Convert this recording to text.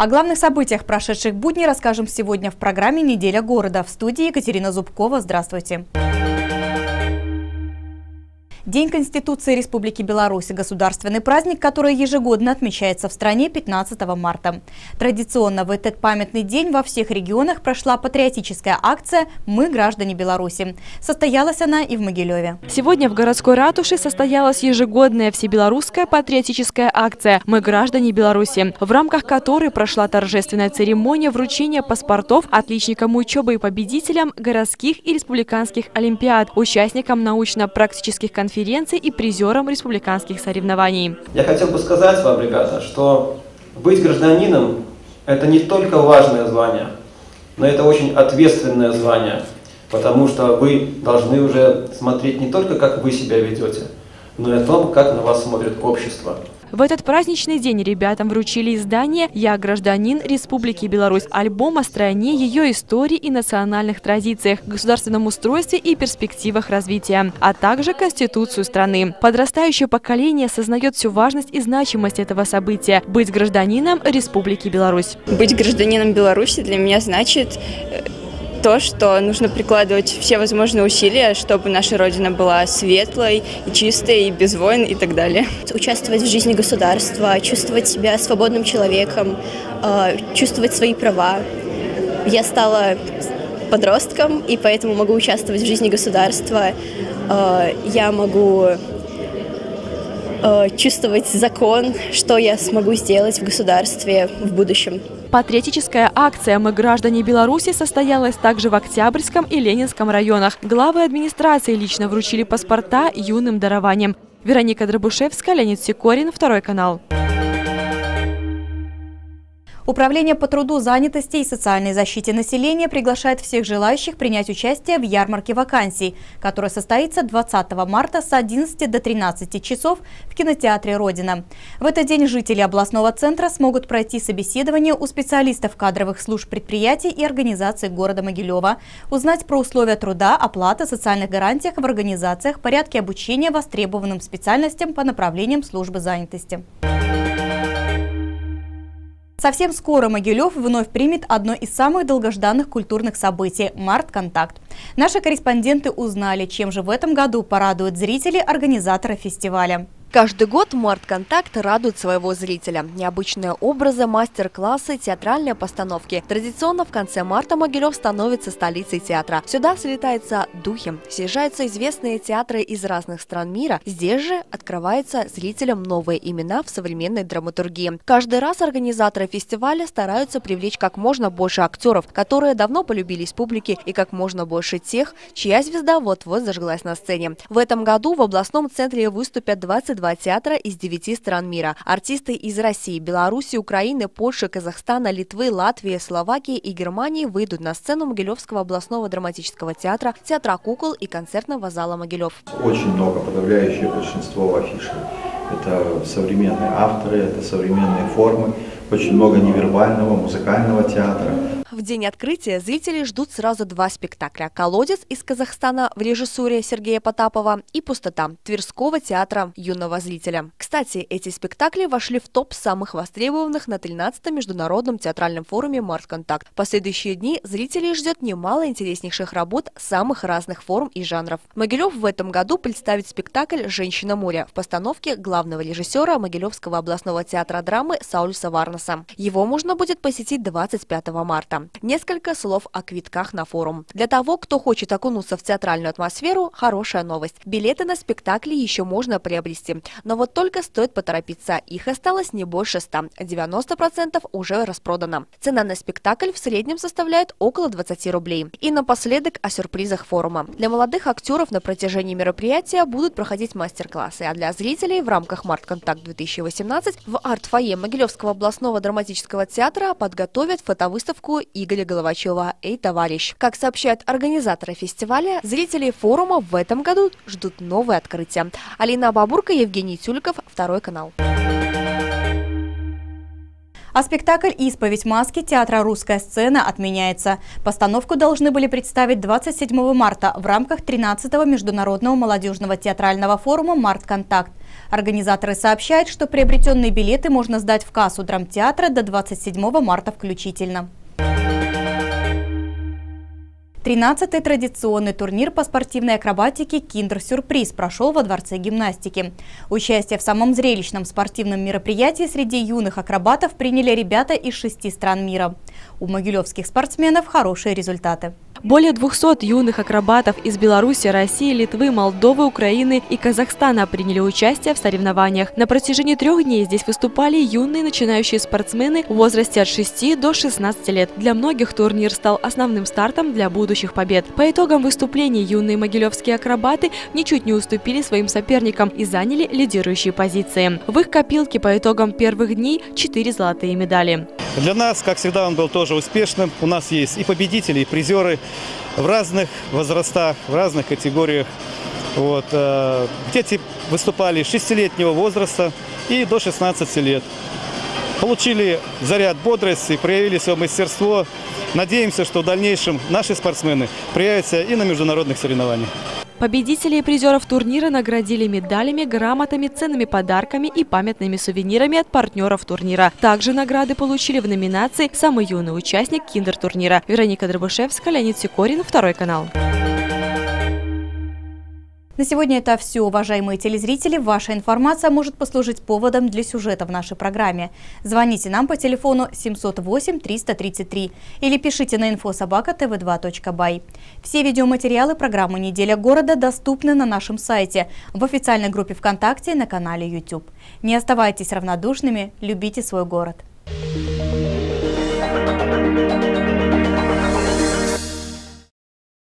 О главных событиях прошедших будней расскажем сегодня в программе «Неделя города». В студии Екатерина Зубкова. Здравствуйте. День Конституции Республики Беларусь – государственный праздник, который ежегодно отмечается в стране 15 марта. Традиционно в этот памятный день во всех регионах прошла патриотическая акция «Мы граждане Беларуси». Состоялась она и в Могилеве. Сегодня в городской ратуше состоялась ежегодная всебелорусская патриотическая акция «Мы граждане Беларуси», в рамках которой прошла торжественная церемония вручения паспортов отличникам учебы и победителям городских и республиканских олимпиад, участникам научно-практических конференций и призерам республиканских соревнований. Я хотел бы сказать вам, ребята, что быть гражданином – это не только важное звание, но это очень ответственное звание, потому что вы должны уже смотреть не только, как вы себя ведете, но и о том, как на вас смотрит общество. В этот праздничный день ребятам вручили издание «Я гражданин Республики Беларусь», альбом о стране, ее истории и национальных традициях, государственном устройстве и перспективах развития, а также Конституцию страны. Подрастающее поколение осознает всю важность и значимость этого события – быть гражданином Республики Беларусь. Быть гражданином Беларуси для меня значит то, что нужно прикладывать все возможные усилия, чтобы наша Родина была светлой, и чистой, и без войн и так далее. Участвовать в жизни государства, чувствовать себя свободным человеком, чувствовать свои права. Я стала подростком, и поэтому могу участвовать в жизни государства. Я могу чувствовать закон, что я смогу сделать в государстве в будущем. Патриотическая акция «Мы граждане Беларуси» состоялась также в Октябрьском и Ленинском районах. Главы администрации лично вручили паспорта юным дарованием. Вероника Дробушевская, Леонид Сикорин, Второй канал. Управление по труду, занятости и социальной защите населения приглашает всех желающих принять участие в ярмарке вакансий, которая состоится 20 марта с 11 до 13 часов в кинотеатре «Родина». В этот день жители областного центра смогут пройти собеседование у специалистов кадровых служб предприятий и организаций города Могилева, узнать про условия труда, оплаты, социальных гарантиях в организациях, порядке обучения востребованным специальностям по направлениям службы занятости. Совсем скоро Могилев вновь примет одно из самых долгожданных культурных событий – «Март-контакт». Наши корреспонденты узнали, чем же в этом году порадуют зрителей организатора фестиваля. Каждый год «Март-контакт» радует своего зрителя. Необычные образы, мастер-классы, театральные постановки. Традиционно в конце марта Могилев становится столицей театра. Сюда слетаются духи, съезжаются известные театры из разных стран мира. Здесь же открываются зрителям новые имена в современной драматургии. Каждый раз организаторы фестиваля стараются привлечь как можно больше актеров, которые давно полюбились публике, и как можно больше тех, чья звезда вот-вот зажглась на сцене. В этом году в областном центре выступят 22 театра из 9 стран мира. Артисты из России, Беларуси, Украины, Польши, Казахстана, Литвы, Латвии, Словакии и Германии выйдут на сцену Могилевского областного драматического театра, театра кукол и концертного зала Могилев. Очень много, подавляющее большинство в афише. Это современные авторы, это современные формы, очень много невербального, музыкального театра. В день открытия зрители ждут сразу два спектакля: «Колодец» из Казахстана в режиссуре Сергея Потапова и «Пустота» Тверского театра юного зрителя. Кстати, эти спектакли вошли в топ самых востребованных на 13-м международном театральном форуме «Март-контакт». В последующие дни зрителей ждет немало интереснейших работ самых разных форм и жанров. Могилев в этом году представит спектакль «Женщина моря» в постановке главного режиссера Могилевского областного театра драмы Саулюса Варнаса. Его можно будет посетить 25 марта. Несколько слов о квитках на форум. Для того, кто хочет окунуться в театральную атмосферу, хорошая новость. Билеты на спектакли еще можно приобрести. Но вот только стоит поторопиться. Их осталось не больше 100. 90% уже распродано. Цена на спектакль в среднем составляет около 20 рублей. И напоследок о сюрпризах форума. Для молодых актеров на протяжении мероприятия будут проходить мастер-классы, а для зрителей в рамках «Март-контакт-2018» в арт-фойе Могилевского областного драматического театра подготовят фотовыставку Игоря Головачева «Эй, товарищ». Как сообщают организаторы фестиваля, зрителей форума в этом году ждут новые открытия. Алина Бабурка, Евгений Тюльков, Второй канал. А спектакль «Исповедь маски» театра «Русская сцена» отменяется. Постановку должны были представить 27 марта в рамках 13-го международного молодежного театрального форума «Март-Контакт». Организаторы сообщают, что приобретенные билеты можно сдать в кассу драмтеатра до 27 марта включительно. 13-й традиционный турнир по спортивной акробатике «Киндер-сюрприз» прошел во Дворце гимнастики. Участие в самом зрелищном спортивном мероприятии среди юных акробатов приняли ребята из 6 стран мира. У могилевских спортсменов хорошие результаты. Более 200 юных акробатов из Беларуси, России, Литвы, Молдовы, Украины и Казахстана приняли участие в соревнованиях. На протяжении 3 дней здесь выступали юные начинающие спортсмены в возрасте от 6 до 16 лет. Для многих турнир стал основным стартом для будущих побед. По итогам выступлений юные могилевские акробаты ничуть не уступили своим соперникам и заняли лидирующие позиции. В их копилке по итогам первых дней 4 золотые медали. Для нас, как всегда, он был тоже успешным. У нас есть и победители, и призеры в разных возрастах, в разных категориях. Дети выступали с 6-летнего возраста и до 16 лет. Получили заряд бодрости, проявили свое мастерство. Надеемся, что в дальнейшем наши спортсмены проявятся и на международных соревнованиях. Победителей и призеров турнира наградили медалями, грамотами, ценными подарками и памятными сувенирами от партнеров турнира. Также награды получили в номинации «Самый юный участник киндер-турнира». Вероника Дробышевская, Леонид Сикорин, 2 канал. На сегодня это все, уважаемые телезрители. Ваша информация может послужить поводом для сюжета в нашей программе. Звоните нам по телефону 708-333 или пишите на info@tv2.by. Все видеоматериалы программы «Неделя города» доступны на нашем сайте, в официальной группе ВКонтакте и на канале YouTube. Не оставайтесь равнодушными, любите свой город.